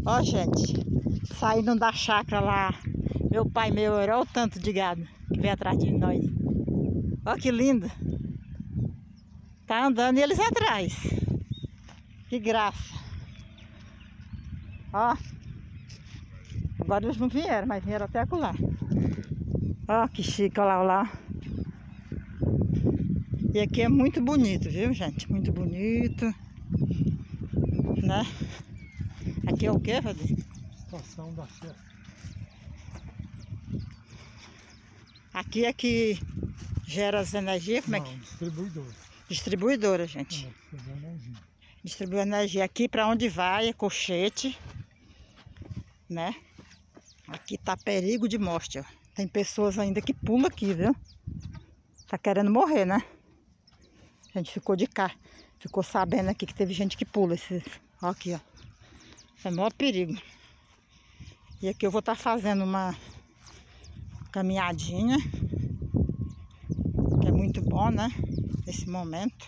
Ó, gente, saindo da chácara lá, meu pai e meu, olha o tanto de gado que vem atrás de nós. Ó que lindo. Tá andando e eles atrás. Que graça. Ó. Agora eles não vieram, mas vieram até acolá. Ó que chique, olha lá, olha lá. E aqui é muito bonito, viu, gente? Muito bonito. Né? Aqui é o que, Vadir? Estação da Sé. Aqui é que gera as energias, como é que? Distribuidora. Distribuidora, gente. Distribui energia. Aqui para onde vai é colchete, né? Aqui tá perigo de morte, ó. Tem pessoas ainda que pulam aqui, viu? Tá querendo morrer, né? A gente ficou de cá. Ficou sabendo aqui que teve gente que pula. Ó aqui, ó. É o maior perigo. E aqui eu vou estar fazendo uma caminhadinha. Que é muito bom, né? Nesse momento.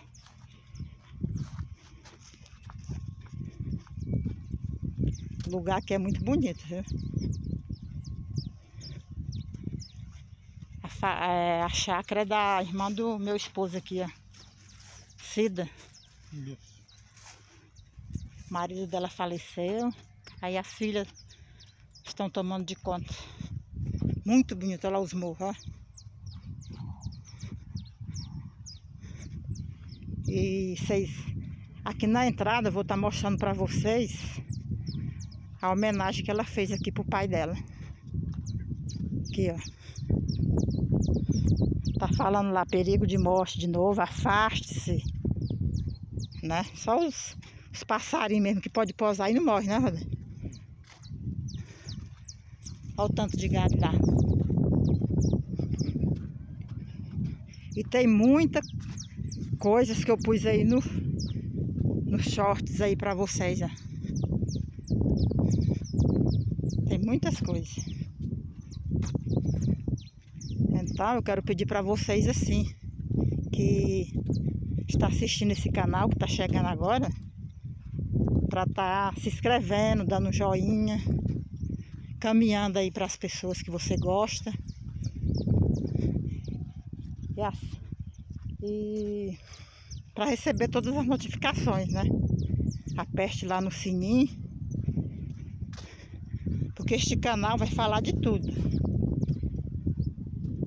O lugar aqui é muito bonito, viu? A chácara é da irmã do meu esposo aqui, ó. Cida. Isso. O marido dela faleceu. Aí as filhas estão tomando de conta. Muito bonito, olha lá os morros, ó. E vocês, aqui na entrada, eu vou estar mostrando para vocês a homenagem que ela fez aqui pro pai dela. Aqui, ó. Tá falando lá, perigo de morte de novo, afaste-se. Né? Só os passarinhos mesmo que pode pousar e não morre, né, Roda? Olha o tanto de gado lá. E tem muita coisas que eu pus aí nos shorts aí pra vocês, ó. Tem muitas coisas. Então eu quero pedir pra vocês assim, que está assistindo esse canal, que tá chegando agora, pra tá se inscrevendo, dando um joinha, caminhando aí para as pessoas que você gosta. E para receber todas as notificações, né? Aperte lá no sininho, porque este canal vai falar de tudo.